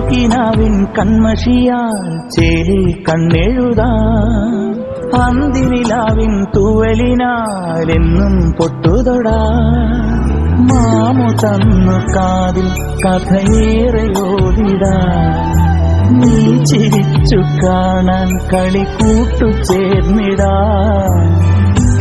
കിനാവിൻ കൺമഷിയാൽ ചേലി കണ്ണെഴുതാൻ അന്തിനിലാവിൻ തൂവലിനാലെന്നും പൊട്ടുതൊടാ മാമു തന്നു കാതിൽ കഥയേറെയോതിടാ നീ ചിരിച്ചു കാണാൻ കളി കൂട്ടു ചേർന്നിടാ